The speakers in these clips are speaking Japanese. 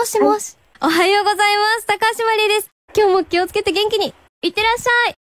もしもし。おはようございます。高橋まりえです。今日も気をつけて元気にいってらっしゃい。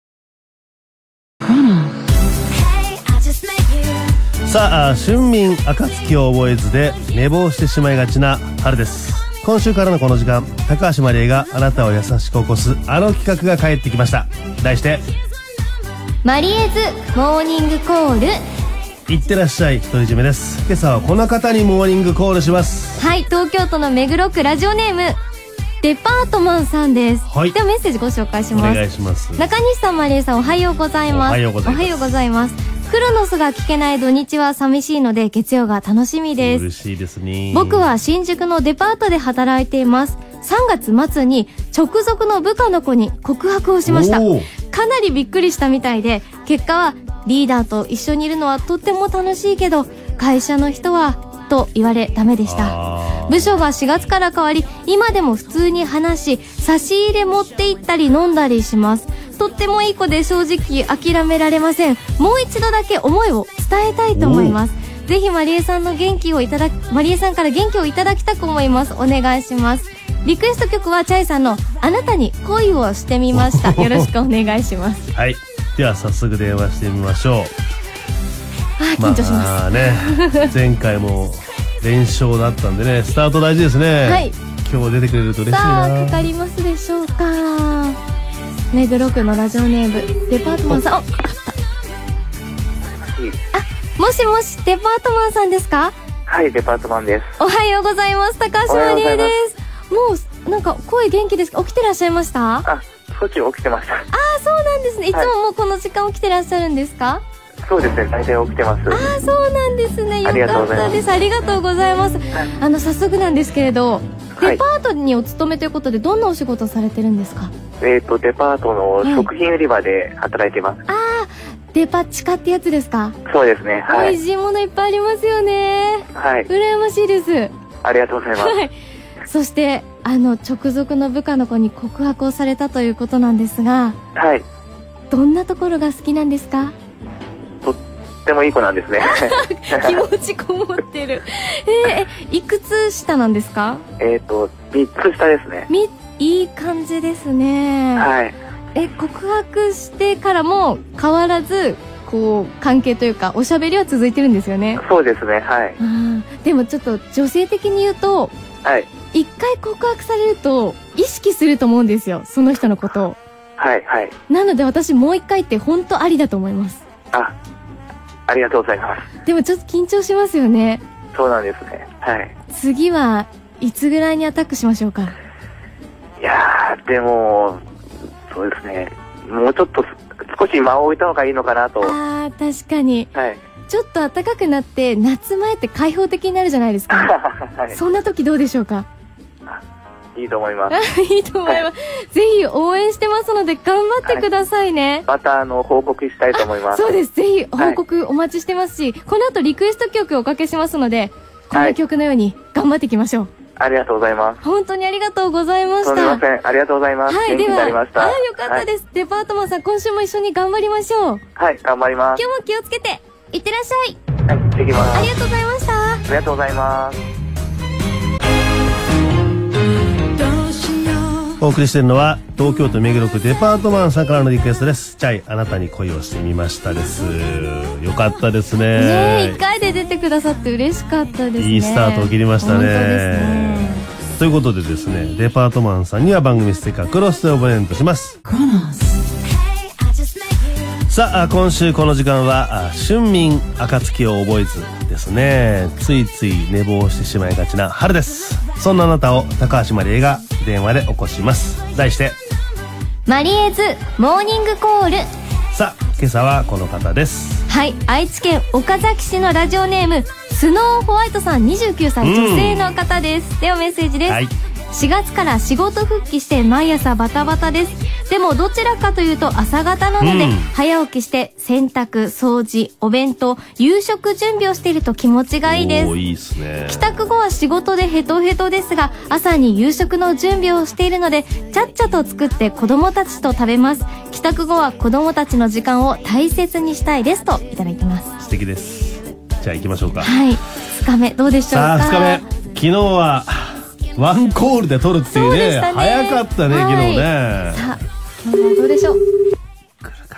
さあ、春眠暁を覚えずで寝坊してしまいがちな春です。今週からのこの時間、高橋まりえがあなたを優しく起こすあの企画が帰ってきました。題してマリエズモーニングコール。 いってらっしゃい、独り占めです。今朝はこの方にモーニングコールします。 はい、東京都の目黒区ラジオネームデパートマンさんです。 はい、 ではメッセージご紹介します。 お願いします。 中西さん、マリエさん、おはようございます。 おはようございます。 おはようございます。クロノスが聞けない土日は寂しいので月曜が楽しみです。 嬉しいですね。 僕は新宿のデパートで働いています。3月末に直属の部下の子に告白をしました。かなりびっくりしたみたいで、結果はリーダーと一緒にいるのはとっても楽しいけど会社の人はと言われダメでした。部署が4月から変わり、今でも普通に話し、差し入れ持って行ったり飲んだりします。とってもいい子で正直諦められません。もう一度だけ思いを伝えたいと思います。ぜひマリエさんから元気をいただきたく思います。お願いします。リクエスト曲はチャイさんのあなたに恋をしてみました。よろしくお願いします。 はい、では早速電話してみましょう。 緊張します。 ね、前回も連勝だったんでね、スタート大事ですね。はい、今日出てくれると嬉しいな。 さあ、かかりますでしょうか。目黒区のラジオネームデパートマンさん。あった。もしもし、デパートマンさんですか？ はい、デパートマンです。 おはようございます。高橋まりえです。もうなんか声元気ですか？起きてらっしゃいました？ 少し起きてました。 そうなんですね。いつももうこの時間起きてらっしゃるんですか？ そうですね、大体起きてます。 そうなんですね。よかったです。ありがとうございます。早速なんですけれど、デパートにお勤めということでどんなお仕事されてるんですか？ デパートの食品売り場で働いてます。 デパ地下ってやつですか？ そうですね。 美味しいものいっぱいありますよね。 はい。 羨ましいです。 ありがとうございます。はい。 そして直属の部下の子に告白をされたということなんですが、 はい。 どんなところが好きなんですか？ とってもいい子なんですね。 気持ちこもってる。いくつ下なんですか ？3つ下ですね。 いい感じですね。 はい。 告白してからも変わらずこう関係というかおしゃべりは続いてるんですよね。 そうですね。はい。 でもちょっと女性的に言うと、 はい。 一回告白されると意識すると思うんですよ、その人のことを。 はいはい。 なので私もう一回って本当ありだと思います。 ありがとうございます。 でもちょっと緊張しますよね。 そうなんですね。はい。 次はいつぐらいにアタックしましょうか？ いやー、でもそうですね、もうちょっと少し間を置いた方がいいのかなと。 確かに。はい。ちょっと暖かくなって夏前って開放的になるじゃないですか。はい。そんな時どうでしょうか？ いいと思います。 いいと思います。ぜひ応援してますので頑張ってくださいね。 また報告したいと思います。 そうです。ぜひ報告お待ちしてますし、この後リクエスト曲をおかけしますので、この曲のように頑張っていきましょう。 ありがとうございます。 本当にありがとうございました。 すみません。ありがとうございます。 はい、 元気になりました。 よかったです。デパートマンさん、今週も一緒に頑張りましょう。 はい、頑張ります。 今日も気をつけていってらっしゃい。 はい、行ってきます。 ありがとうございました。 ありがとうございます。 お送りしているのは東京都目黒区デパートマンさんからのリクエストです。チャイ、あなたに恋をしてみましたです。よかったですね。 1回で出てくださって嬉しかったですね。 いいスタートを切りましたね。 本当ですね。 ということでですね、デパートマンさんには番組ステッカークロスでプレゼントします。さあ、今週この時間は春眠暁を覚えずですね。ついつい寝坊してしまいがちな春です。そんなあなたを高橋まりえが電話で起こします。題してマリエズモーニングコール。 さあ、今朝はこの方です。 はい、愛知県岡崎市のラジオネームスノーホワイトさん、29歳女性の方です。ではメッセージです。はい、4月から仕事復帰して毎朝バタバタです。でもどちらかというと朝方なので、早起きして洗濯、掃除、お弁当、夕食準備をしていると気持ちがいいです。 いいですね。 帰宅後は仕事でヘトヘトですが、朝に夕食の準備をしているのでちゃっちゃと作って子供たちと食べます。帰宅後は子供たちの時間を大切にしたいですといただいてます。 素敵です。じゃあ行きましょうか。 はい、2日目どうでしょうか。 さあ、2日目、昨日はワンコールで撮るっていうね。早かったね、昨日ね。 さあ、今日はどうでしょう。 来るか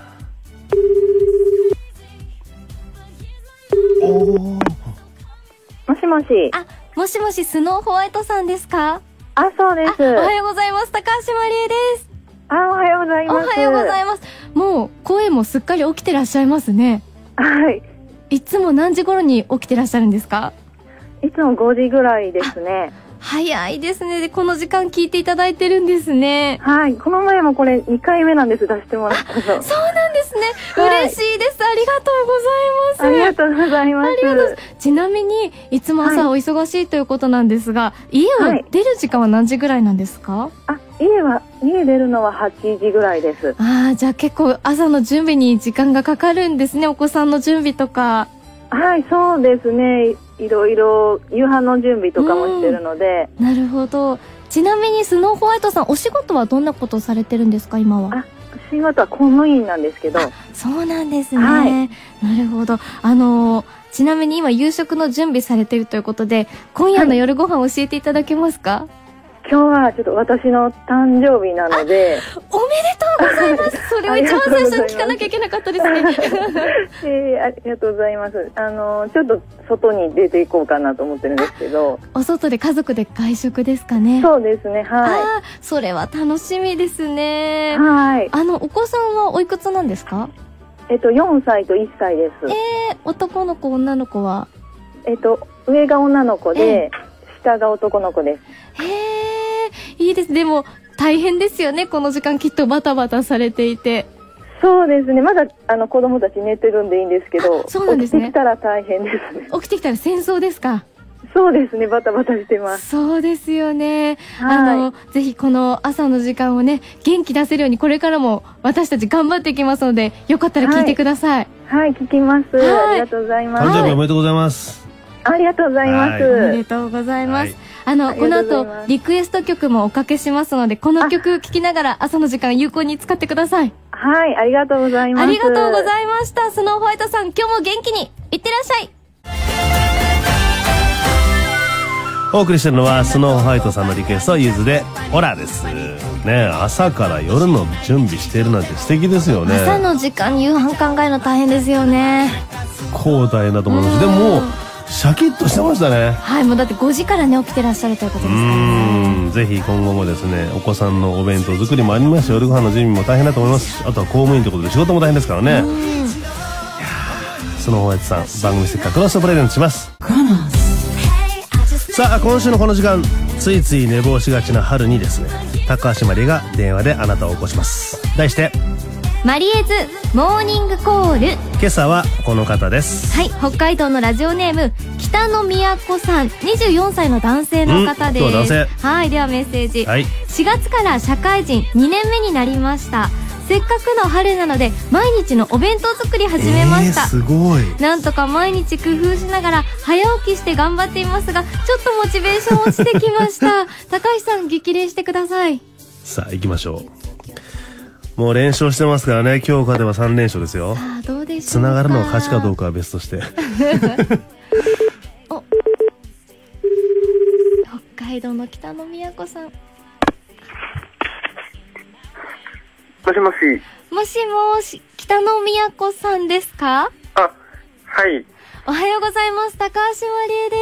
な。おー。 もしもし。 あ、もしもし、スノーホワイトさんですか？ あ、そうです。 おはようございます。高橋まりえです。 おはようございます。 おはようございます。もう、声もすっかり起きてらっしゃいますね。 はい。 いつも何時頃に起きてらっしゃるんですか？ いつも5時ぐらいですね。 早いですね。で、この時間聞いていただいてるんですね。 はい。この前もこれ2回目なんです、出してもらったの。そうなんですね。 はい、 嬉しいです。ありがとうございます。 ありがとうございます。 ありがとうございます。ちなみに、いつも朝お忙しいということなんですが、家を出る時間は何時ぐらいなんですか？ 家出るのは8時ぐらいです。 ああ、じゃあ結構朝の準備に時間がかかるんですね。お子さんの準備とか。 はい、そうですね。いろいろ夕飯の準備とかもしてるので。 なるほど。ちなみにスノーホワイトさん、お仕事はどんなことをされてるんですか、今は？ 仕事は公務員なんですけど。 そうなんですね。 はい、 なるほど。ちなみに今夕食の準備されているということで、今夜の夜ご飯教えていただけますか？ 今日はちょっと私の誕生日なので。 おめでとうございます。それを一番最初に聞かなきゃいけなかったですね。 ありがとうございます。ちょっと外に出ていこうかなと思ってるんですけど。 お外で家族で外食ですかね？ そうですね、はい。 それは楽しみですね。 はい。 お子さんはおいくつなんですか ？4歳と1歳です。 男の子、女の子は？ 上が女の子で、下が男の子です。 いいです。でも大変ですよね、この時間きっとバタバタされていて。 そうですね、まだ子供たち寝てるんでいいんですけど。 そうなんですね。 起きてきたら大変ですね。 起きてきたら戦争ですか？ そうですね、バタバタしてます。 そうですよね。 はい、 ぜひこの朝の時間をね、元気出せるようにこれからも私たち頑張っていきますので、よかったら聞いてください。 はい、聞きます。ありがとうございます。 誕生日おめでとうございます。 ありがとうございます。 おめでとうございます。この後リクエスト曲もおかけしますので、この曲聴きながら朝の時間有効に使ってください。 はい、ありがとうございます。 ありがとうございました。スノーホワイトさん、今日も元気にいってらっしゃい。 お送りしてるのはスノーホワイトさんのリクエスト、ゆずでオラですね。朝から夜の準備しているなんて素敵ですよね。 朝の時間に夕飯考えるの大変ですよね。 広大だと思います。でもシャキッとしてましたね。 はい、もうだって5時からね起きてらっしゃるということですからね。 ぜひ今後もですね、お子さんのお弁当作りもありますし、夜ご飯の準備も大変だと思いますし、あとは公務員ということで仕事も大変ですからね。スノーホワイトさん、番組ステッカークロスプレゼントします。さあ、今週のこの時間、ついつい寝坊しがちな春にですね、高橋まりが電話であなたを起こします。題してマリエズモーニングコール。 今朝はこの方です。 はい、北海道のラジオネーム北の都さん、24歳の男性の方です。 男性。 はい、ではメッセージ、 はい、 4月から社会人2年目になりました。せっかくの春なので毎日のお弁当作り始めました。 すごい。 なんとか毎日工夫しながら早起きして頑張っていますが、ちょっとモチベーション落ちてきました高橋さん、激励してください。 さあ行きましょう。もう連勝してますからね。今日勝てば3連勝ですよ。 さあどうでしょうか。 つながるのは勝ちかどうかは別としてお、北海道の北の都さん。 もしもし。 もしもし、北の都さんですか？ あ、はい。 おはようございます。高橋まりえです。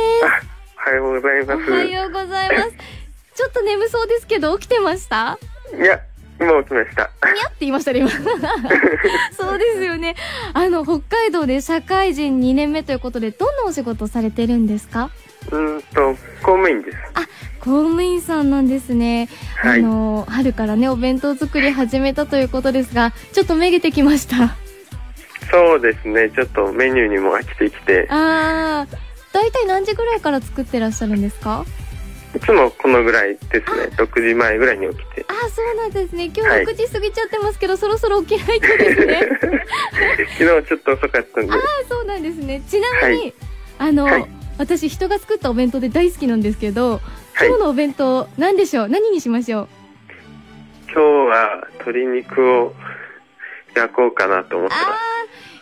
おはようございます。 おはようございます。ちょっと眠そうですけど起きてました？ いや、今起きました。 にゃって言いましたね、今。そうですよね。北海道で社会人2年目ということで、どんなお仕事されてるんですか？ 公務員です。 あ、公務員さんなんですね。 はい、 春からね、お弁当作り始めたということですが、ちょっとめげてきました。 そうですね、ちょっとメニューにも飽きてきて。 だいたい何時ぐらいから作ってらっしゃるんですか？ いつもこのぐらいですね。6時前ぐらいに起きて。 そうなんですね。今日6時過ぎちゃってますけど、そろそろ起きないとですね。 昨日ちょっと遅かったんで。 そうなんですね。ちなみに、私人が作ったお弁当で大好きなんですけど、今日のお弁当何でしょう？何にしましょう？ 今日は鶏肉を焼こうかなと思ってます。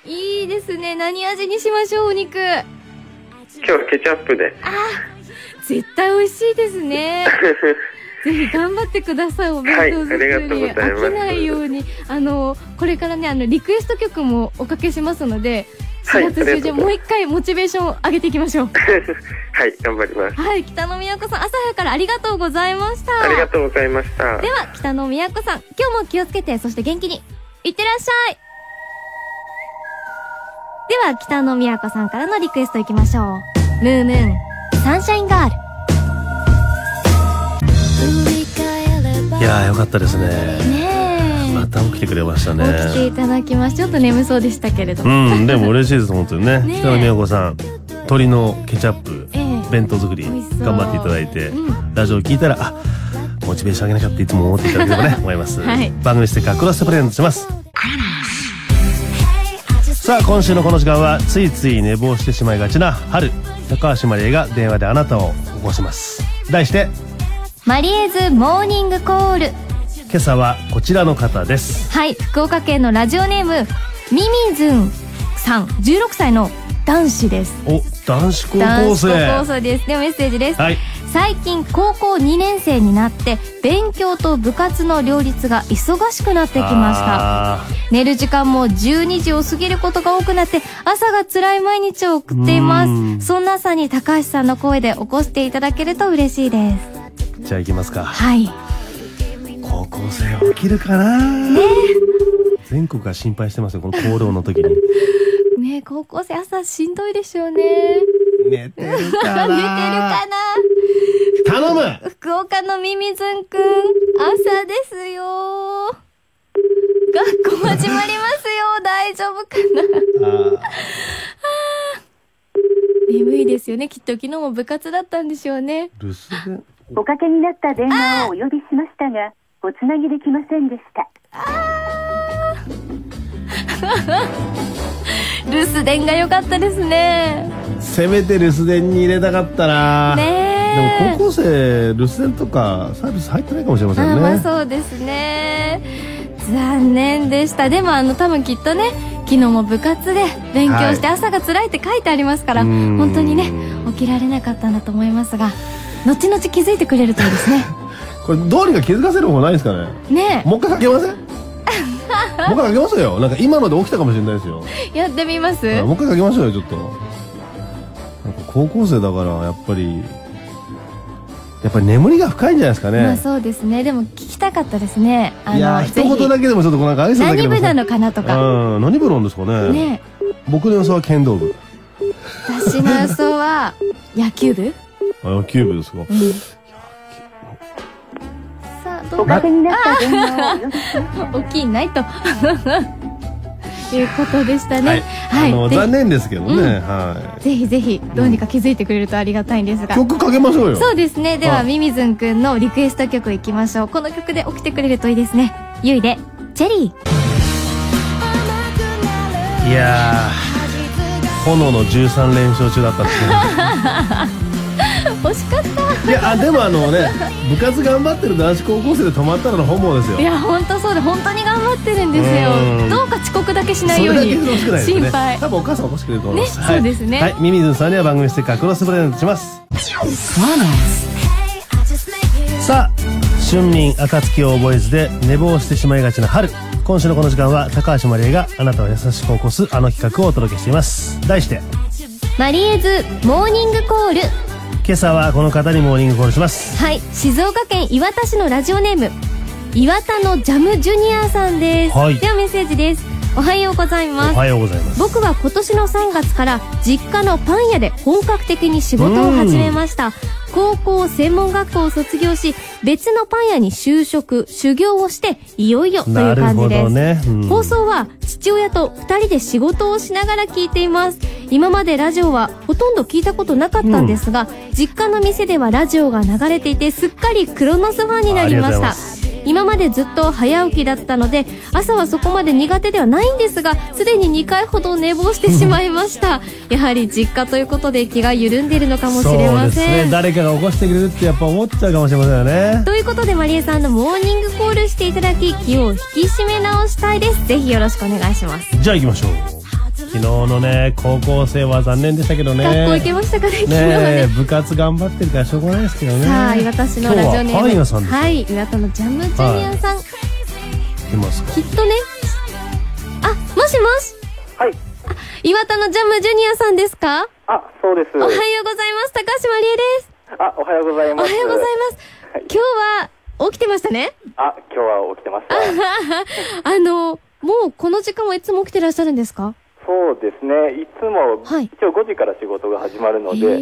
いいですね。何味にしましょう？お肉。 今日はケチャップで。 絶対美味しいですね。ぜひ頑張ってください、お弁当作り。 はい、ありがとうございます。 飽きないように、これからね、リクエスト曲もおかけしますので、4月中旬、もう一回モチベーションを上げていきましょう。 はい、頑張ります。 はい、北野都さん、朝早からありがとうございました。 ありがとうございました。 では、北野都さん、今日も気をつけて、そして元気に、いってらっしゃい。では、北野都さんからのリクエストいきましょう。ムームーン、サンシャインガール。 いやー、よかったですね。 ねえ。 また起きてくれましたね。 起きていただきます。ちょっと眠そうでしたけれども。 うん、でも嬉しいです、本当にね。 ねえ北野都さん、鶏のケチャップ、弁当作り、 美味しそう頑張っていただいて、 うんラジオ聞いたら、あ、モチベーション上げなきゃっていつも思っていただければね、思います。 はい、 番組ステッカークロスプレゼントします。さあ、今週のこの時間は、ついつい寝坊してしまいがちな春、高橋まりえが電話であなたを起こします。題して、 マリエズモーニングコール。 今朝はこちらの方です。 はい、福岡県のラジオネームミミズンさん、16歳の男子です。 お、男子高校生。 男子高校生です。ではメッセージです。 はい。 最近高校2年生になって勉強と部活の両立が忙しくなってきました。寝る時間も12時を過ぎることが多くなって朝が辛い毎日を送っています。そんな朝に高橋さんの声で起こしていただけると嬉しいです。 じゃあ行きますか。 はい。 高校生は起きるかな。ね、全国が心配してますよ、この行動の時に。 ねえ、高校生朝しんどいでしょうね。 寝てるかな。 寝てるかな。 頼む。 福岡のミミズンくん、朝ですよ。学校始まりますよ。大丈夫かな。眠いですよね。きっと昨日も部活だったんでしょうね。 留守電。 おかけになった電話をお呼びしましたが、おつなぎできませんでした。 留守電が良かったですね。 せめて留守電に入れたかったな。 ねえ。 でも高校生留守電とかサービス入ってないかもしれませんね。 まあそうですね。残念でした。でも多分きっとね、昨日も部活で勉強して朝が辛いって書いてありますから、本当にね起きられなかったんだと思いますが、後々気づいてくれるといいですね。 これどうにか気づかせる方法ないですかね。 ねえ。 もう一回かけません？もう一回かけますよ。なんか今ので起きたかもしれないですよ。 やってみます？ もう一回かけましょうよ、ちょっと。なんか高校生だからやっぱり眠りが深いんじゃないですかね。 まあそうですね。でも聞きたかったですね。 いや一言だけでもちょっとなんか挨拶だけでも。 何部なのかなとか。 何部なんですかね。 ね。 僕の予想は剣道部。 私の予想は野球部。 野球部ですか。 さあどうおかけになった電話をお呼びしました。 起きないということでしたね。はい。 残念ですけどね。はい。 ぜひぜひどうにか気づいてくれるとありがたいんですが。 曲かけましょうよ。 そうですね。ではミミズンくんのリクエスト曲いきましょう。この曲で起きてくれるといいですね。ゆいでチェリー。いやー、炎の13連勝中だったんですけど。 惜しかった。 いやでも部活頑張ってる男子高校生で止まったらの本望ですよ。 いや本当そうで、本当に頑張ってるんですよ。どうか遅刻だけしないように心配。 多分お母さん起こしてくれると思います。 そうですね。 はい、ミミズンさんには番組ステッカークロスプレゼントします。さあ、春眠暁を覚えずで寝坊してしまいがちな春。今週のこの時間は高橋まりえがあなたを優しく起こすあの企画をお届けしています。題してマリエズモーニングコール。 今朝はこの方にモーニングコールします。 はい、静岡県磐田市のラジオネーム磐田のジャムジュニアさんです。はい、ではメッセージです。おはようございます。 おはようございます。 僕は今年の3月から実家のパン屋で本格的に仕事を始めました。高校専門学校を卒業し、別のパン屋に就職修行をしていよいよという感じです。 ね、 放送は父親と2人で仕事をしながら聞いています。今までラジオはほとんど聞いたことなかったんですが、実家の店ではラジオが流れていてすっかりクロノスファンになりました。今までずっと早起きだったので朝はそこまで苦手ではないんですが、すでに2回ほど寝坊してしまいました。やはり実家ということで気が緩んでいるのかもしれません。 そうですね、誰かが起こしてくれるってやっぱ思っちゃうかもしれませんよね。 ということでマリエさんのモーニングコールしていただき、気を引き締め直したいです。ぜひよろしくお願いします。 じゃあ行きましょう。 昨日のね、高校生は残念でしたけどね。 学校行けましたかね、昨日はね。 部活頑張ってるからしょうがないですけどね。 さあ、岩田市のラジオネーム。 今日はパン屋さんです。 はい、岩田のジャムジュニアさん。 いますか。 きっとね。あ、もしもし。 はい。 岩田のジャムジュニアさんですか？ あ、そうです。 おはようございます。高橋まりえです。 あ、おはようございます。 おはようございます。 はい、 今日は起きてましたね。 あ、今日は起きてました。 もうこの時間はいつも起きてらっしゃるんですか？ そうですね。いつも、 はい、 一応5時から仕事が始まるので、はい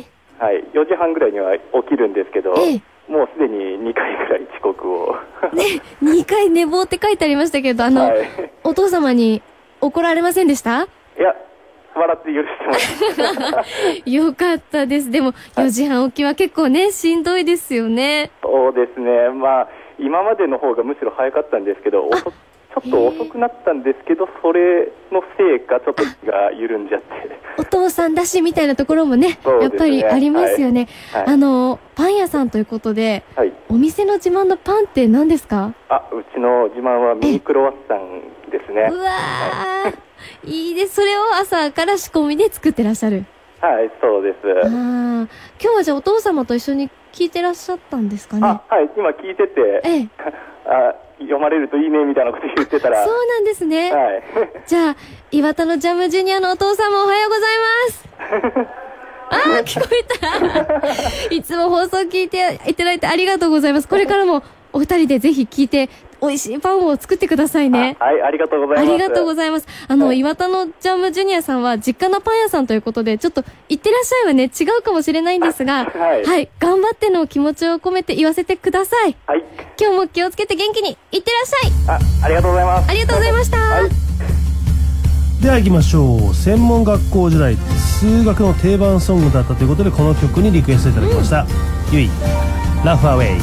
、4時半ぐらいには起きるんですけど、もうすでに2回ぐらい遅刻を。 ね、2回寝坊って書いてありましたけど、はい、お父様に怒られませんでした？ いや、笑って許してます。 よかったです。でも、4時半起きは結構ね、しんどいですよね。 そうですね。まあ、今までの方がむしろ早かったんですけど、ちょっと遅くなったんですけど、それのせいか、ちょっと気が緩んじゃって。 お父さんだしみたいなところもね、やっぱりありますよね。パン屋さんということで、お店の自慢のパンって何ですか？ うちの自慢はミニクロワッサンですね。 うわー。いいです。それを朝から仕込みで作ってらっしゃる。 はい、そうです。 今日はじゃあお父様と一緒に聞いてらっしゃったんですかね？ はい、今聞いてて、読まれるといいねみたいなこと言ってたら。 そうなんですね。 はい。 じゃあ、岩田のジャムジュニアのお父様おはようございます。聞こえた。いつも放送聞いていただいてありがとうございます。これからもお二人でぜひ聞いて、美味しいパンを作ってくださいね。 はい、ありがとうございます。 ありがとうございます。岩田のジャムジュニアさんは実家のパン屋さんということで、ちょっと行ってらっしゃいはね、違うかもしれないんですが、はい、頑張っての気持ちを込めて言わせてください。はい。今日も気をつけて元気に行ってらっしゃい。 ありがとうございます。 ありがとうございました。はい。 では行きましょう。専門学校時代、数学の定番ソングだったということで、この曲にリクエストいただきました。ゆい、ラフアウェイ。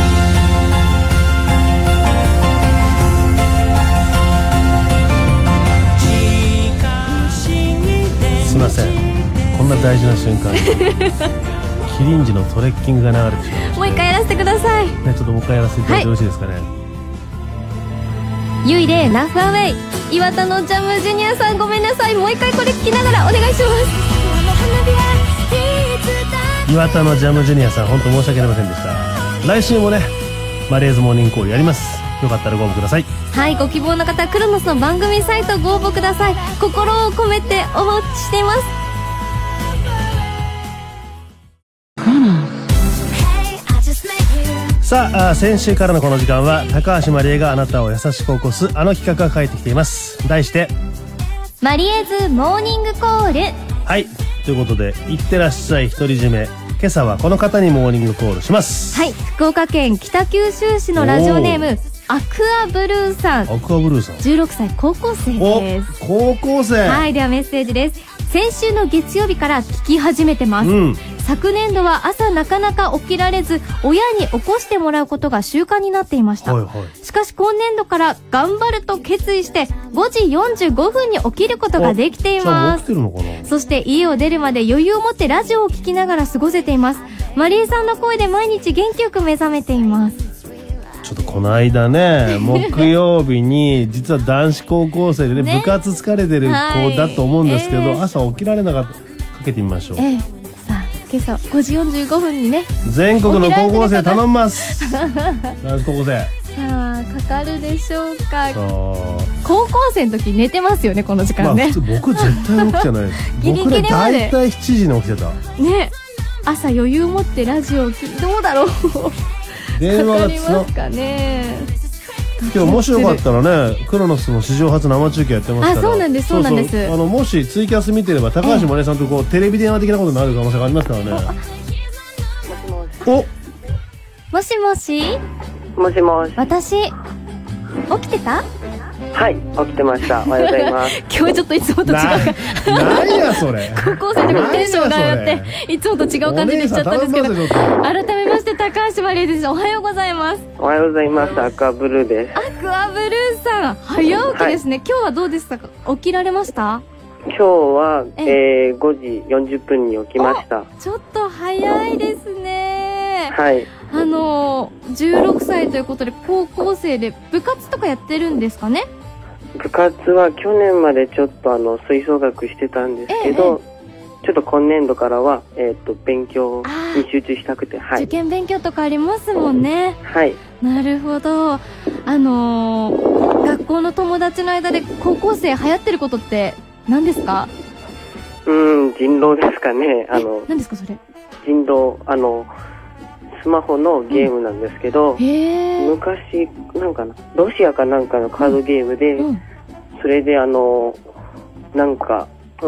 すいません、こんな大事な瞬間にキリンジのトレッキングが流れてしまいました。 もう一回やらせてくださいね。ちょっともう一回やらせていただいてよろしいですかね。 ゆいでラフアウェイ。岩田のジャムジュニアさんごめんなさい。もう一回これ聞きながらお願いします。 岩田のジャムジュニアさん、本当申し訳ありませんでした。来週もね、マレーズモーニングコールやります。よかったらご応募ください。 はい、ご希望の方、クロノスの番組サイトご応募ください。心を込めてお待ちしています。 さあ、先週からのこの時間は高橋まりえがあなたを優しく起こすあの企画が帰ってきています。題してマリエズモーニングコール。 はい、ということで、いってらっしゃい独り占め。今朝はこの方にモーニングコールします。 はい、福岡県北九州市のラジオネームアクアブルーさん。 アクアブルーさん、 16歳高校生です。 高校生。 はい、ではメッセージです。先週の月曜日から聞き始めてます。昨年度は朝なかなか起きられず、親に起こしてもらうことが習慣になっていました。しかし今年度から頑張ると決意して5時45分に起きることができています。そして家を出るまで余裕を持ってラジオを聞きながら過ごせています。マリエさんの声で毎日元気よく目覚めています。 ちょっとこの間ね、木曜日に実は男子高校生でね、部活疲れてる子だと思うんですけど、朝起きられなかった。かけてみましょう。 さあ今朝5時45分にね、 全国の高校生頼みます男子高校生。 さあかかるでしょうか。高校生の時寝てますよね、この時間ね。 僕絶対起きてないです僕ね、大体7時に起きてたね。 朝余裕持ってラジオをどうだろう電話がつなかね。 今日もしよかったらね、クロノスの史上初生中継やってますから。 そうなんです、そうなんです。 もしツイキャス見てれば高橋まりえさんとこうテレビ電話的なことになる可能性がありますからね。 もしもし。 もしもし。 私起きてた？ はい、起きてました。おはようございます。 今日ちょっといつもと違う何やそれ。 高校生でもテンションが上がっていつもと違う感じでしちゃったんですけど、改めまして高橋まりえです。おはようございます。 おはようございます。アクアブルーです。 アクアブルーさん、早起きですね。今日はどうでしたか？起きられました？ 今日は、5時40分に起きました。 ちょっと早いですね。 はい。 16歳ということで高校生で部活とかやってるんですかね？ 部活は去年までちょっと吹奏楽してたんですけど、ちょっと今年度からは、勉強に集中したくて、はい。 受験勉強とかありますもんね。 はい。 なるほど。学校の友達の間で高校生流行ってることって何ですか？ 人狼ですかね。 何ですかそれ？ 人狼、スマホのゲームなんですけど、昔、なんかな、ロシアかなんかのカードゲームで、それでなんか、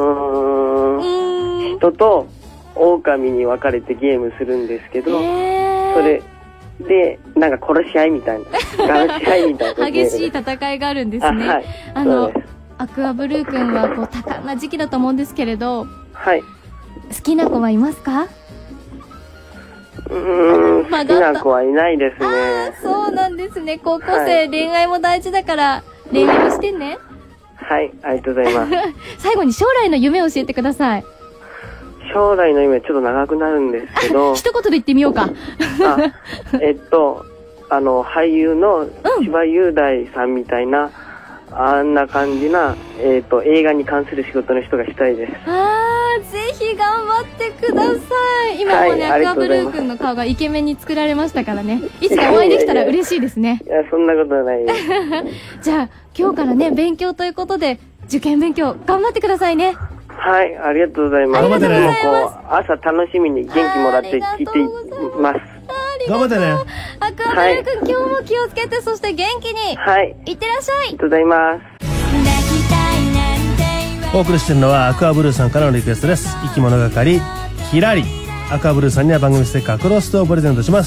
人と狼に分かれてゲームするんですけど、それで、なんか殺し合いみたいな、ガンし合いみたいな。 激しい戦いがあるんですね。はい。アクアブルー君はこう多感な時期だと思うんですけれど、 はい。 好きな子はいますか？ 好きな子はいないですね。 そうなんですね。高校生、恋愛も大事だから恋愛もしてね。 はい、ありがとうございます。 最後に将来の夢を教えてください。 将来の夢ちょっと長くなるんですけど。 一言で言ってみようか。 俳優の千葉雄大さんみたいな、あんな感じな、映画に関する仕事の人がしたいです。 ぜひ頑張ってください。今もね、アクアブルー君の顔がイケメンに作られましたからね。いつかお会いできたら嬉しいですね。 いや、そんなことはないです。 じゃあ、今日からね、勉強ということで、受験勉強頑張ってくださいね。 はい、ありがとうございます。 ありがとうございます。 朝楽しみに元気もらって聞いています。 頑張ってね。 アクアブルー君、今日も気をつけて、そして元気に。はい。いってらっしゃい。 ありがとうございます。 お送りしているのはアクアブルーさんからのリクエストです。生き物係キラリ。アクアブルーさんには番組ステッカークロストをプレゼントします。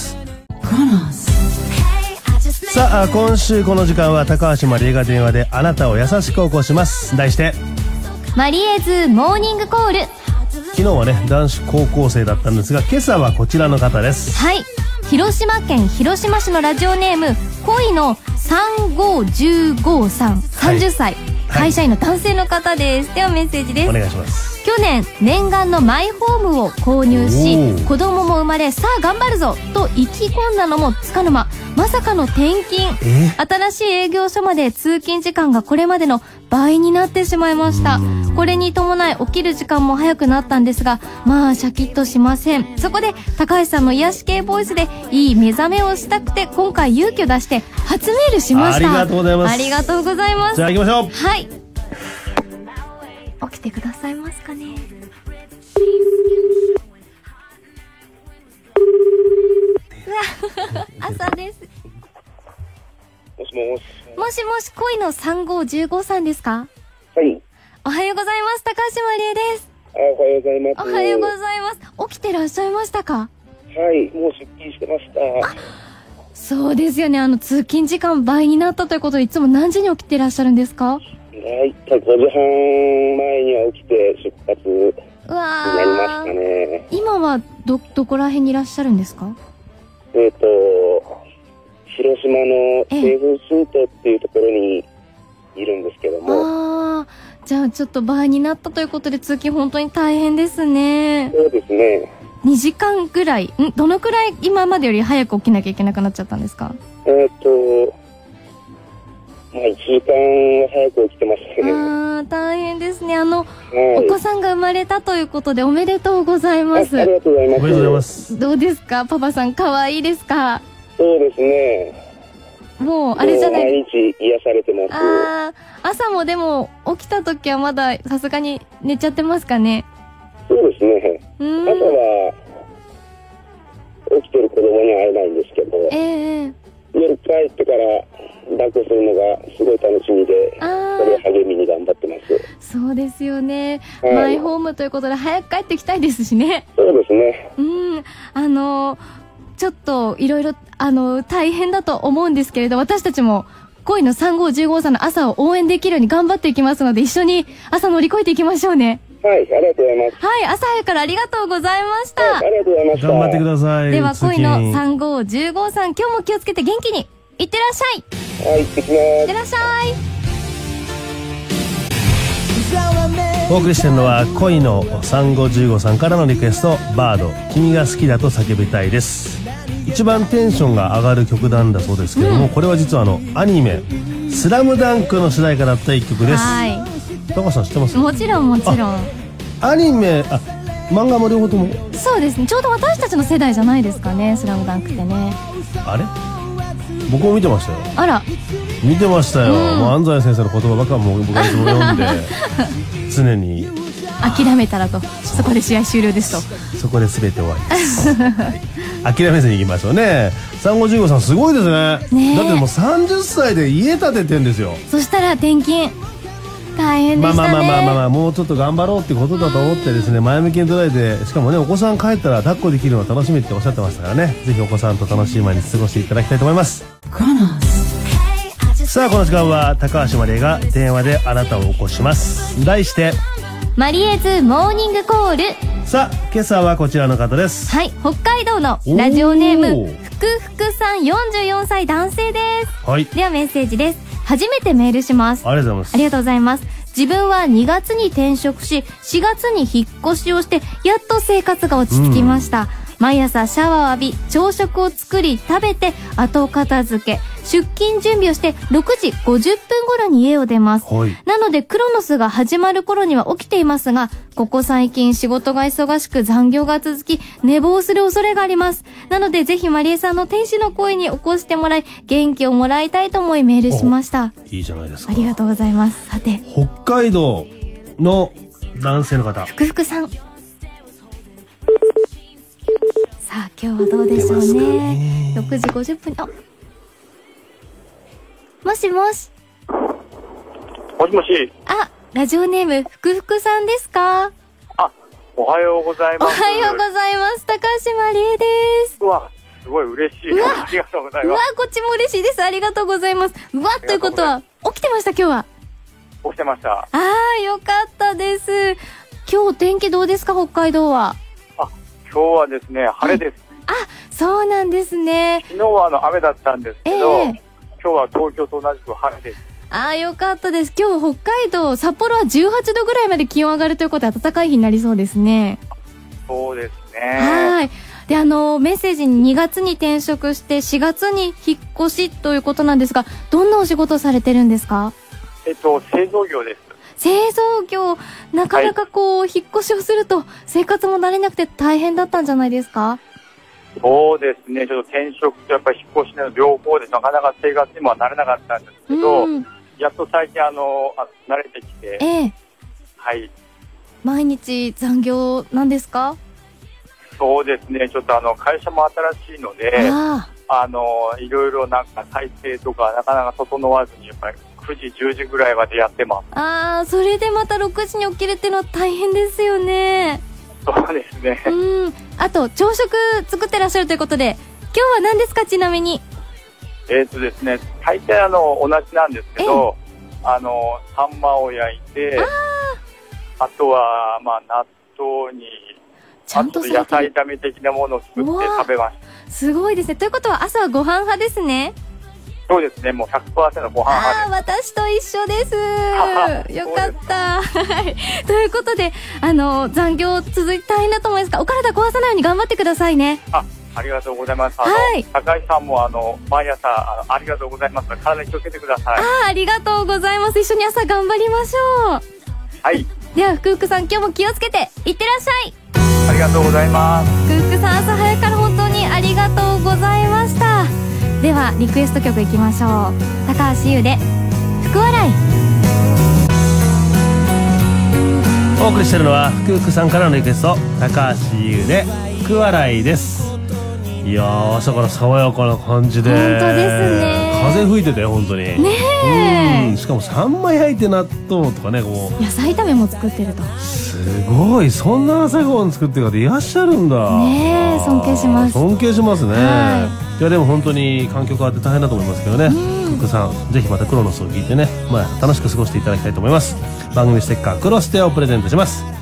さあ、今週この時間は高橋まりえが電話であなたを優しく起こします。題してマリエズモーニングコール。 昨日はね、男子高校生だったんですが、今朝はこちらの方です。 はい、広島県広島市のラジオネーム恋の3515さん、30歳、会社員の男性の方です。ではメッセージです。 お願いします。 去年念願のマイホームを購入し、子供も生まれ、さあ頑張るぞと意気込んだのもつかの間、まさかの転勤。新しい営業所まで通勤時間がこれまでの倍になってしまいました。これに伴い起きる時間も早くなったんですが、まあシャキッとしません。そこで高橋さんの癒し系ボイスでいい目覚めをしたくて、今回勇気を出して初メールしました。 ありがとうございます。 ありがとうございます。 じゃあ行きましょう。 はい、起きてくださいますかね。朝です。 もしもし。 もしもし、恋の3515さんですか？ はい。 おはようございます。高橋まりえです。 おはようございます。 おはようございます。起きてらっしゃいましたか？ はい、もう出勤してました。 そうですよね。通勤時間倍になったということで、いつも何時に起きてらっしゃるんですか？ だいたい5時半前には起きて出発になりましたね。 今はどこら辺にいらっしゃるんですか？ 広島の西武新都っていうところにいるんですけども。 じゃあちょっと倍になったということで、通勤本当に大変ですね。 そうですね。 2時間ぐらい、どのくらい今までより早く起きなきゃいけなくなっちゃったんですか？ まあ1時間は早く起きてましたね。 大変ですね。お子さんが生まれたということでおめでとうございます。 ありがとうございます。 おめでとうございます。 どうですか、パパさん、可愛いですか？ そうですね。 もうあれじゃない。 毎日癒されてます。 朝もでも起きた時はまださすがに寝ちゃってますかね？ そうですね。朝は起きてる子供には会えないんですけど、夜帰ってから抱っこするのがすごい楽しみで、それを励みに頑張ってます。 そうですよね。マイホームということで早く帰ってきたいですしね。 そうですね。 ちょっといろいろ大変だと思うんですけれど、私たちも恋の3515さんの朝を応援できるように頑張っていきますので、一緒に朝乗り越えていきましょうね。 はい、ありがとうございます。 はい、朝早くからありがとうございました。 ありがとうございました。 頑張ってください。 では恋の3515さん、今日も気をつけて元気にいってらっしゃい。 はい、行ってきます。 いってらっしゃい。 お送りしてるのは恋の3515さんからのリクエスト、バード君が好きだと叫びたいです。一番テンションが上がる曲なんだそうですけども、これは実はアニメスラムダンクの主題歌だった一曲です。 はい。 高橋さん知ってます？ もちろんもちろん。 アニメ、漫画も両方とも。 そうですね。ちょうど私たちの世代じゃないですかね、スラムダンクってね。 あれ？僕も見てましたよ。 あら。 見てましたよ。もう安西先生の言葉ばっかもう僕はいつも読んで常に諦めたらと、そこで試合終了ですと。 そこで全て終わりです。諦めずにいきましょうね。3515さんすごいですね。だってもう30歳で家建ててんですよ。 そしたら転勤大変でしたね。 まあもうちょっと頑張ろうってことだと思ってですね、前向きに捉えて、しかもねお子さん帰ったら抱っこできるのが楽しみっておっしゃってましたからね、ぜひお子さんと楽しい毎日過ごしていただきたいと思います。さあこの時間は高橋まりえが電話であなたを起こします。題してマリエズモーニングコール。 さあ今朝はこちらの方です。 はい、北海道のラジオネームふくふくさん、44歳男性です。 はい。 ではメッセージです。初めてメールします。 ありがとうございます。 ありがとうございます。自分は2月に転職し、4月に引っ越しをして、やっと生活が落ち着きました。毎朝シャワーを浴び、朝食を作り、食べて、後片付け、出勤準備をして、6時50分頃に家を出ます。 はい。 なので、クロノスが始まる頃には起きていますが、ここ最近仕事が忙しく残業が続き、寝坊する恐れがあります。なので、ぜひマリエさんの天使の声に起こしてもらい、元気をもらいたいと思いメールしました。 いいじゃないですか。 ありがとうございます。さて、 北海道の男性の方。 ふくふくさん。さあ今日はどうでしょうね。6時50分。もしもし。 もしもし。 ラジオネームふくふくさんですか？ おはようございます。 おはようございます。高橋まりえです。 うわ、すごい嬉しい。ありがとうございます。 うわ、こっちも嬉しいです。ありがとうございます。うわ、ということは起きてました今日は。 起きてました。 よかったです。今日天気どうですか北海道は？ 今日はですね、晴れです。 そうなんですね。 昨日は雨だったんですけど、今日は東京と同じく晴れです。 よかったです。今日北海道札幌は18度ぐらいまで気温上がるということで暖かい日になりそうですね。 そうですね。 はい。で、メッセージに2月に転職して4月に引っ越しということなんですが、どんなお仕事をされてるんですか？ 製造業です。 製造業、なかなか引っ越しをすると生活も慣れなくて大変だったんじゃないですか？ そうですね。ちょっと転職とやっぱり引っ越しの両方でなかなか生活にもは慣れなかったんですけど、やっと最近慣れてきて、はい。 毎日残業なんですか？ そうですね。ちょっと会社も新しいので、いろいろなんか体制とかなかなか整わずにやっぱり9時10時ぐらいまでやってます。 それでまた6時に起きるっていうのは大変ですよね。 そうですね。 あと朝食作ってらっしゃるということで、今日は何ですか？ちなみに。 ですね、大体同じなんですけど、サンマを焼いて、あとは納豆にあと野菜炒め的なものを作って食べました。 すごいですね。ということは朝はご飯派ですね。 そうですね。もう 100% ご飯派です。 私と一緒です。よかった。ということで、残業続いて大変だと思いますが、お体壊さないように頑張ってくださいね。 ありがとうございます。高井さんも毎朝ありがとうございます。体に気をつけてください。 ありがとうございます。一緒に朝頑張りましょう。 はい。 では福福さん、今日も気をつけていってらっしゃい。 ありがとうございます。 福福さん、朝早くから本当にありがとうございました。ではリクエスト曲いきましょう。高橋優で福笑い。 お送りしてるのは福福さんからのリクエスト、高橋優で福笑いです。いやー、朝から爽やかな感じで、 本当ですね。 風吹いてたよ本当にね。しかもサンマ焼いて納豆とかね、 野菜炒めも作ってると。 すごい、そんな朝ごはん作ってる方いらっしゃるんだね。尊敬します。 尊敬しますね。いやでも本当に環境変わって大変だと思いますけどね。福さん、ぜひまたクロノスを聞いてね、楽しく過ごしていただきたいと思います。番組ステッカークロステをプレゼントします。